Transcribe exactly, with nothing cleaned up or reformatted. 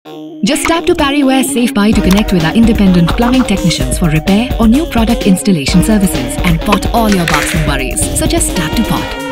Just tap to Parryware Safe-Buy to connect with our independent plumbing technicians for repair or new product installation services and pot all your bathroom worries. So just tap to pot.